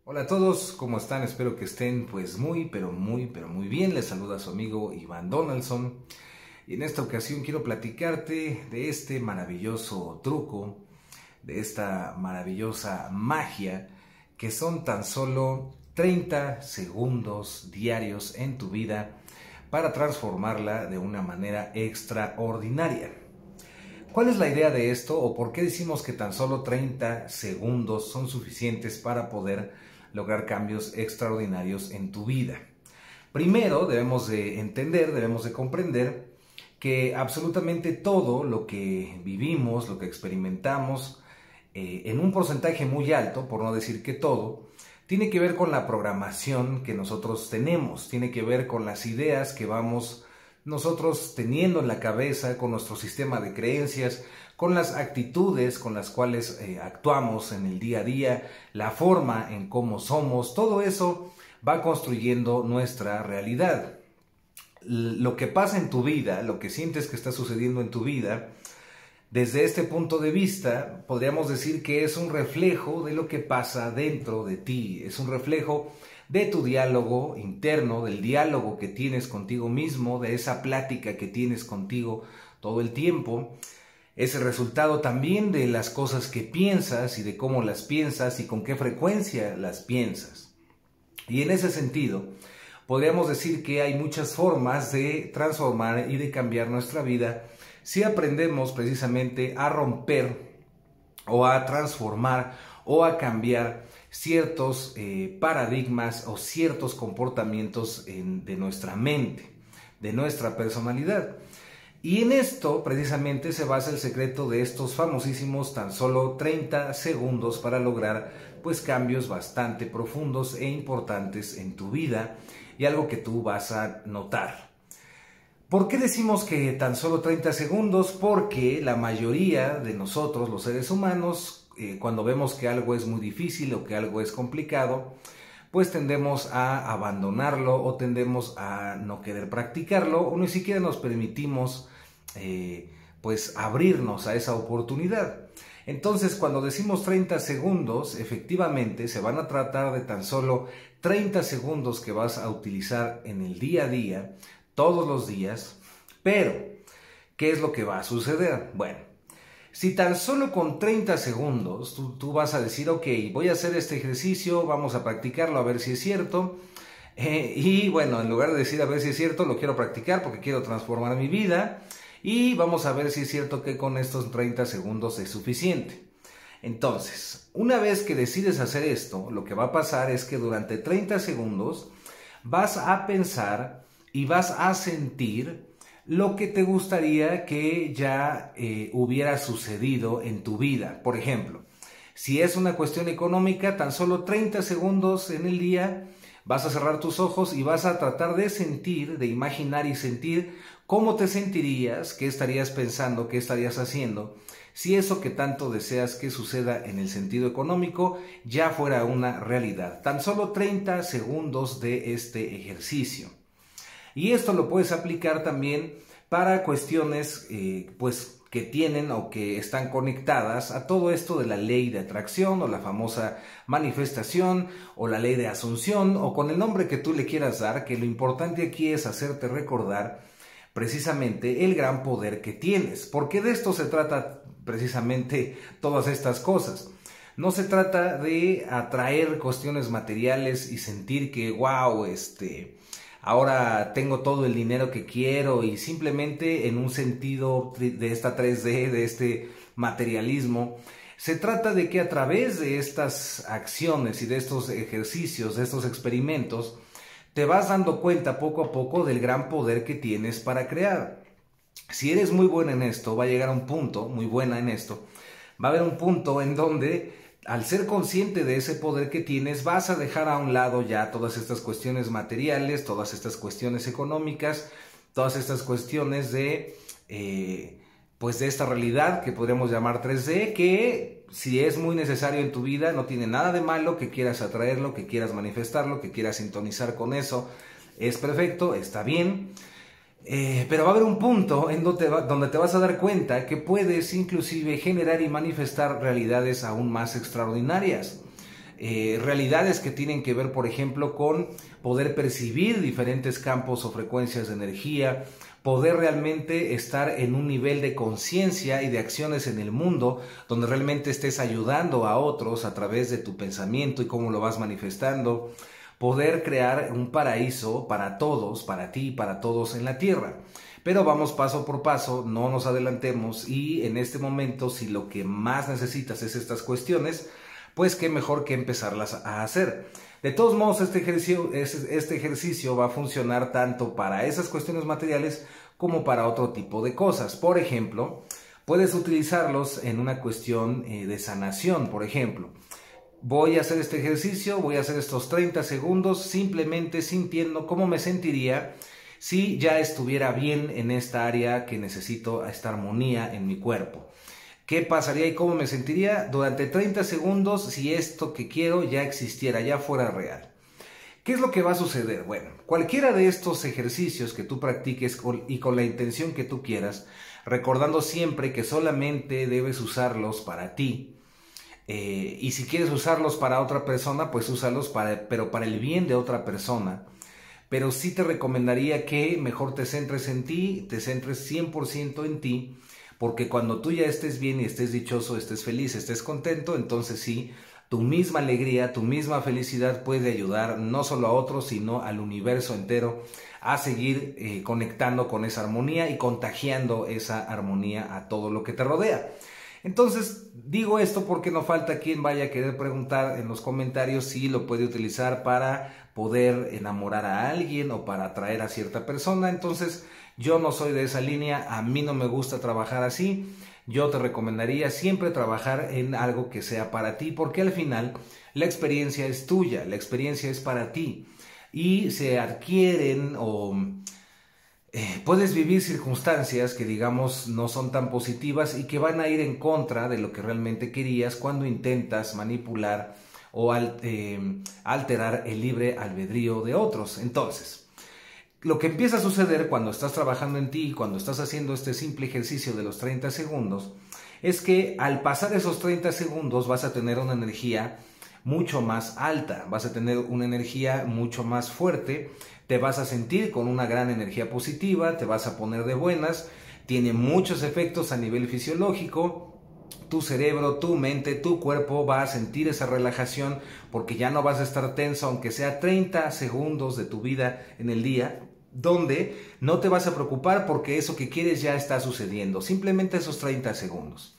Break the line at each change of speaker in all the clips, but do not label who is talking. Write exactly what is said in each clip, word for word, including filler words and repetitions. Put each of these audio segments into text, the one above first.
Hola a todos, ¿cómo están? Espero que estén pues muy, pero muy, pero muy bien. Les saluda su amigo Iván Donaldson. Y en esta ocasión quiero platicarte de este maravilloso truco, de esta maravillosa magia, que son tan solo treinta segundos diarios en tu vida para transformarla de una manera extraordinaria. ¿Cuál es la idea de esto o por qué decimos que tan solo treinta segundos son suficientes para poder lograr cambios extraordinarios en tu vida? Primero debemos de entender, debemos de comprender que absolutamente todo lo que vivimos, lo que experimentamos, eh, en un porcentaje muy alto, por no decir que todo, tiene que ver con la programación que nosotros tenemos, tiene que ver con las ideas que vamos nosotros teniendo en la cabeza, con nuestro sistema de creencias, con las actitudes con las cuales eh, actuamos en el día a día, la forma en cómo somos, todo eso va construyendo nuestra realidad. Lo que pasa en tu vida, lo que sientes que está sucediendo en tu vida, desde este punto de vista, podríamos decir que es un reflejo de lo que pasa dentro de ti, es un reflejo de tu diálogo interno, del diálogo que tienes contigo mismo, de esa plática que tienes contigo todo el tiempo. Es el resultado también de las cosas que piensas y de cómo las piensas y con qué frecuencia las piensas. Y en ese sentido, podríamos decir que hay muchas formas de transformar y de cambiar nuestra vida si aprendemos precisamente a romper o a transformar o a cambiar ciertos eh, paradigmas o ciertos comportamientos en, de nuestra mente, de nuestra personalidad. Y en esto precisamente se basa el secreto de estos famosísimos tan solo treinta segundos para lograr pues cambios bastante profundos e importantes en tu vida y algo que tú vas a notar. ¿Por qué decimos que tan solo treinta segundos? Porque la mayoría de nosotros, los seres humanos, eh, cuando vemos que algo es muy difícil o que algo es complicado, pues tendemos a abandonarlo o tendemos a no querer practicarlo o ni siquiera nos permitimos eh, pues abrirnos a esa oportunidad. Entonces, cuando decimos treinta segundos, efectivamente se van a tratar de tan solo treinta segundos que vas a utilizar en el día a día, todos los días. Pero, ¿qué es lo que va a suceder? Bueno, si tan solo con treinta segundos tú, tú vas a decir, ok, voy a hacer este ejercicio, vamos a practicarlo a ver si es cierto, eh, y bueno, en lugar de decir a ver si es cierto, lo quiero practicar porque quiero transformar mi vida, y vamos a ver si es cierto que con estos treinta segundos es suficiente. Entonces, una vez que decides hacer esto, lo que va a pasar es que durante treinta segundos vas a pensar y vas a sentir lo que te gustaría que ya eh, hubiera sucedido en tu vida. Por ejemplo, si es una cuestión económica, tan solo treinta segundos en el día vas a cerrar tus ojos y vas a tratar de sentir, de imaginar y sentir cómo te sentirías, qué estarías pensando, qué estarías haciendo, si eso que tanto deseas que suceda en el sentido económico ya fuera una realidad. Tan solo treinta segundos de este ejercicio. Y esto lo puedes aplicar también para cuestiones eh, pues, que tienen o que están conectadas a todo esto de la ley de atracción o la famosa manifestación o la ley de asunción o con el nombre que tú le quieras dar, que lo importante aquí es hacerte recordar precisamente el gran poder que tienes, porque de esto se trata precisamente todas estas cosas. No se trata de atraer cuestiones materiales y sentir que wow, este, ahora tengo todo el dinero que quiero y simplemente en un sentido de esta tres D, de este materialismo. Se trata de que a través de estas acciones y de estos ejercicios, de estos experimentos, te vas dando cuenta poco a poco del gran poder que tienes para crear. Si eres muy buena en esto, va a llegar a un punto, muy buena en esto, va a haber un punto en donde al ser consciente de ese poder que tienes, vas a dejar a un lado ya todas estas cuestiones materiales, todas estas cuestiones económicas, todas estas cuestiones de, eh, pues de esta realidad que podríamos llamar tres D, que si es muy necesario en tu vida, no tiene nada de malo que quieras atraerlo, que quieras manifestarlo, que quieras sintonizar con eso, es perfecto, está bien. Eh, pero va a haber un punto en donde, va, donde te vas a dar cuenta que puedes inclusive generar y manifestar realidades aún más extraordinarias. eh, realidades que tienen que ver, por ejemplo, con poder percibir diferentes campos o frecuencias de energía, poder realmente estar en un nivel de conciencia y de acciones en el mundo donde realmente estés ayudando a otros a través de tu pensamiento y cómo lo vas manifestando, poder crear un paraíso para todos, para ti y para todos en la tierra. Pero vamos paso por paso, no nos adelantemos, y en este momento, si lo que más necesitas es estas cuestiones, pues qué mejor que empezarlas a hacer. De todos modos, este ejercicio, este ejercicio va a funcionar tanto para esas cuestiones materiales como para otro tipo de cosas. Por ejemplo, puedes utilizarlos en una cuestión eh, de sanación. Por ejemplo, voy a hacer este ejercicio, voy a hacer estos treinta segundos simplemente sintiendo cómo me sentiría si ya estuviera bien en esta área que necesito, esta armonía en mi cuerpo. ¿Qué pasaría y cómo me sentiría durante treinta segundos si esto que quiero ya existiera, ya fuera real? ¿Qué es lo que va a suceder? Bueno, cualquiera de estos ejercicios que tú practiques con, y con la intención que tú quieras, recordando siempre que solamente debes usarlos para ti, eh, y si quieres usarlos para otra persona, pues úsalos para, pero para el bien de otra persona. Pero sí te recomendaría que mejor te centres en ti, te centres cien por ciento en ti, porque cuando tú ya estés bien y estés dichoso, estés feliz, estés contento, entonces sí, tu misma alegría, tu misma felicidad puede ayudar no solo a otros, sino al universo entero a seguir eh, conectando con esa armonía y contagiando esa armonía a todo lo que te rodea. Entonces, digo esto porque no falta quien vaya a querer preguntar en los comentarios si lo puede utilizar para poder enamorar a alguien o para atraer a cierta persona. Entonces, yo no soy de esa línea, a mí no me gusta trabajar así. Yo te recomendaría siempre trabajar en algo que sea para ti, porque al final la experiencia es tuya, la experiencia es para ti y se adquieren o eh, puedes vivir circunstancias que digamos no son tan positivas y que van a ir en contra de lo que realmente querías cuando intentas manipular o al, eh, alterar el libre albedrío de otros. Entonces, lo que empieza a suceder cuando estás trabajando en ti, cuando estás haciendo este simple ejercicio de los treinta segundos, es que al pasar esos treinta segundos vas a tener una energía mucho más alta, vas a tener una energía mucho más fuerte, te vas a sentir con una gran energía positiva, te vas a poner de buenas, tiene muchos efectos a nivel fisiológico. Tu cerebro, tu mente, tu cuerpo va a sentir esa relajación porque ya no vas a estar tenso, aunque sea treinta segundos de tu vida en el día, donde no te vas a preocupar porque eso que quieres ya está sucediendo, simplemente esos treinta segundos.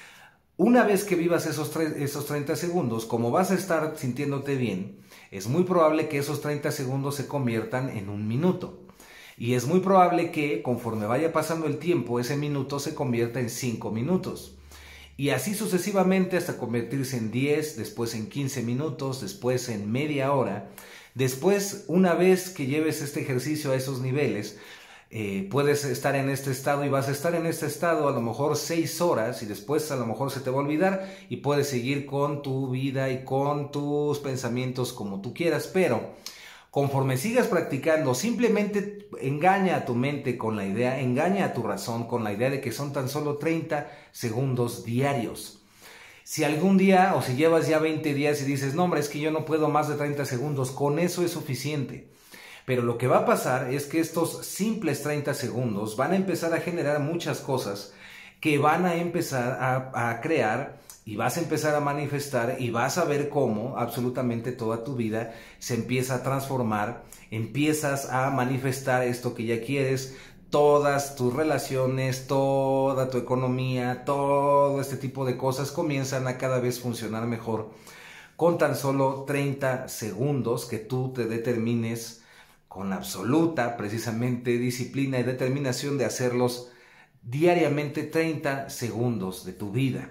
Una vez que vivas esos, esos treinta segundos, como vas a estar sintiéndote bien, es muy probable que esos treinta segundos se conviertan en un minuto. Y es muy probable que conforme vaya pasando el tiempo, ese minuto se convierta en cinco minutos. Y así sucesivamente hasta convertirse en diez, después en quince minutos, después en media hora. Después, una vez que lleves este ejercicio a esos niveles, eh, puedes estar en este estado y vas a estar en este estado a lo mejor seis horas y después a lo mejor se te va a olvidar y puedes seguir con tu vida y con tus pensamientos como tú quieras, pero conforme sigas practicando, simplemente engaña a tu mente con la idea, engaña a tu razón con la idea de que son tan solo treinta segundos diarios. Si algún día o si llevas ya veinte días y dices, no hombre, es que yo no puedo más de treinta segundos, con eso es suficiente. Pero lo que va a pasar es que estos simples treinta segundos van a empezar a generar muchas cosas que van a empezar a, a crear y vas a empezar a manifestar y vas a ver cómo absolutamente toda tu vida se empieza a transformar, empiezas a manifestar esto que ya quieres, todas tus relaciones, toda tu economía, todo este tipo de cosas comienzan a cada vez funcionar mejor con tan solo treinta segundos que tú te determines con absoluta, precisamente, disciplina y determinación de hacerlos diariamente treinta segundos de tu vida.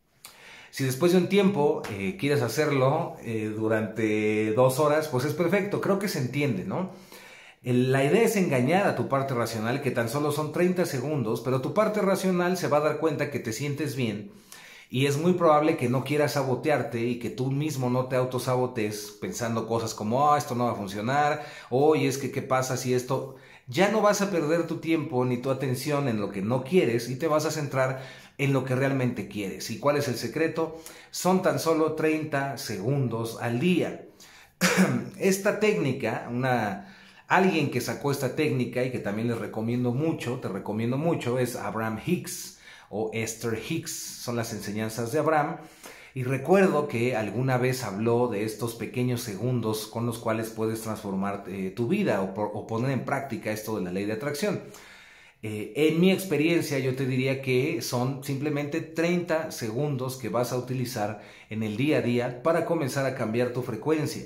Si después de un tiempo eh, quieres hacerlo eh, durante dos horas, pues es perfecto, creo que se entiende, ¿no? La idea es engañar a tu parte racional, que tan solo son treinta segundos, pero tu parte racional se va a dar cuenta que te sientes bien y es muy probable que no quieras sabotearte y que tú mismo no te autosabotees pensando cosas como, ah, oh, esto no va a funcionar, oye, es que qué pasa si esto... Ya no vas a perder tu tiempo ni tu atención en lo que no quieres y te vas a centrar en lo que realmente quieres. ¿Y cuál es el secreto? Son tan solo treinta segundos al día. Esta técnica, una, alguien que sacó esta técnica y que también les recomiendo mucho, te recomiendo mucho, es Abraham Hicks o Esther Hicks, son las enseñanzas de Abraham. Y recuerdo que alguna vez habló de estos pequeños segundos con los cuales puedes transformar eh, tu vida o, o poner en práctica esto de la ley de atracción. Eh, en mi experiencia yo te diría que son simplemente treinta segundos que vas a utilizar en el día a día para comenzar a cambiar tu frecuencia.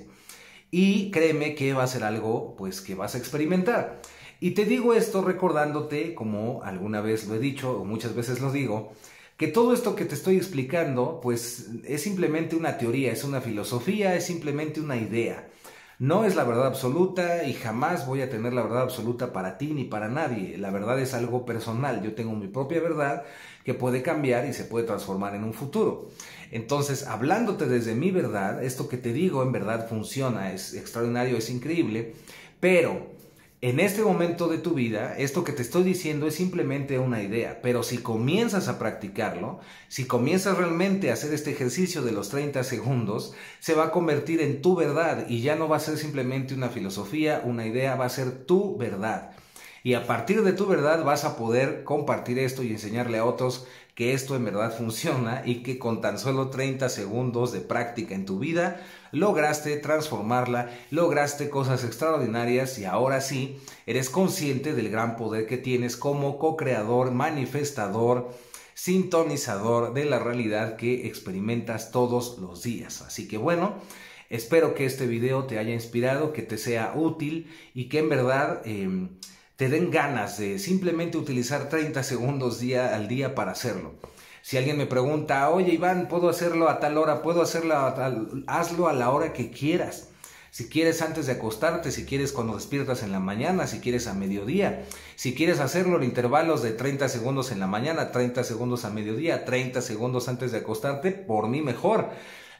Y créeme que va a ser algo pues que vas a experimentar. Y te digo esto recordándote, como alguna vez lo he dicho o muchas veces lo digo, que todo esto que te estoy explicando pues es simplemente una teoría, es una filosofía, es simplemente una idea. No es la verdad absoluta y jamás voy a tener la verdad absoluta para ti ni para nadie. La verdad es algo personal. Yo tengo mi propia verdad que puede cambiar y se puede transformar en un futuro. Entonces, hablándote desde mi verdad, esto que te digo en verdad funciona, es extraordinario, es increíble, pero en este momento de tu vida, esto que te estoy diciendo es simplemente una idea, pero si comienzas a practicarlo, si comienzas realmente a hacer este ejercicio de los treinta segundos, se va a convertir en tu verdad y ya no va a ser simplemente una filosofía, una idea, va a ser tu verdad. Y a partir de tu verdad vas a poder compartir esto y enseñarle a otros que esto en verdad funciona y que con tan solo treinta segundos de práctica en tu vida lograste transformarla, lograste cosas extraordinarias y ahora sí eres consciente del gran poder que tienes como co-creador, manifestador, sintonizador de la realidad que experimentas todos los días. Así que bueno, espero que este video te haya inspirado, que te sea útil y que en verdad eh, te den ganas de simplemente utilizar treinta segundos día al día para hacerlo. Si alguien me pregunta, oye Iván, ¿puedo hacerlo a tal hora? ¿Puedo hacerlo a tal? Hazlo a la hora que quieras. Si quieres antes de acostarte, si quieres cuando despiertas en la mañana, si quieres a mediodía. Si quieres hacerlo en intervalos de treinta segundos en la mañana, treinta segundos a mediodía, treinta segundos antes de acostarte, por mí mejor.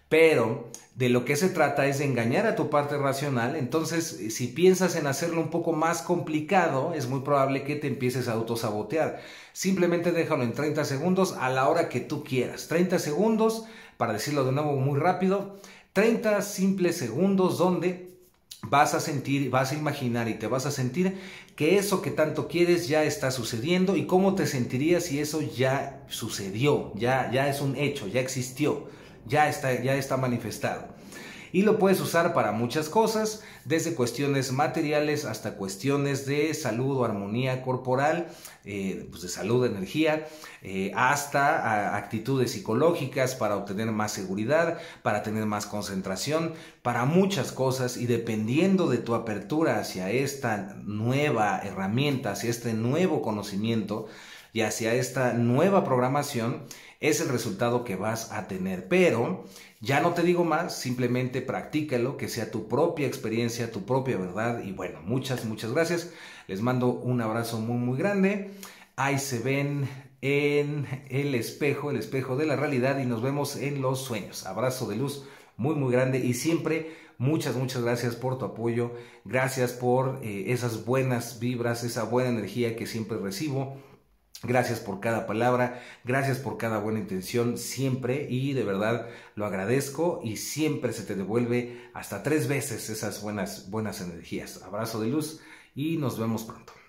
Pero de lo que se trata es de engañar a tu parte racional. Entonces, si piensas en hacerlo un poco más complicado, es muy probable que te empieces a autosabotear. Simplemente déjalo en treinta segundos a la hora que tú quieras. treinta segundos, para decirlo de nuevo muy rápido, treinta simples segundos donde vas a sentir, vas a imaginar y te vas a sentir que eso que tanto quieres ya está sucediendo y cómo te sentirías si eso ya sucedió, ya, ya es un hecho, ya existió. Ya está, ya está manifestado. Y lo puedes usar para muchas cosas, desde cuestiones materiales hasta cuestiones de salud o armonía corporal, eh, pues de salud, de energía, eh, hasta a, actitudes psicológicas para obtener más seguridad, para tener más concentración, para muchas cosas. Y dependiendo de tu apertura hacia esta nueva herramienta, hacia este nuevo conocimiento y hacia esta nueva programación, es el resultado que vas a tener. Pero ya no te digo más, simplemente practícalo, que sea tu propia experiencia, tu propia verdad. Y bueno, muchas, muchas gracias. Les mando un abrazo muy, muy grande. Ahí se ven en el espejo, el espejo de la realidad, y nos vemos en los sueños. Abrazo de luz muy, muy grande y siempre muchas, muchas gracias por tu apoyo. Gracias por eh, esas buenas vibras, esa buena energía que siempre recibo. Gracias por cada palabra, gracias por cada buena intención siempre y de verdad lo agradezco y siempre se te devuelve hasta tres veces esas buenas, buenas energías. Abrazo de luz y nos vemos pronto.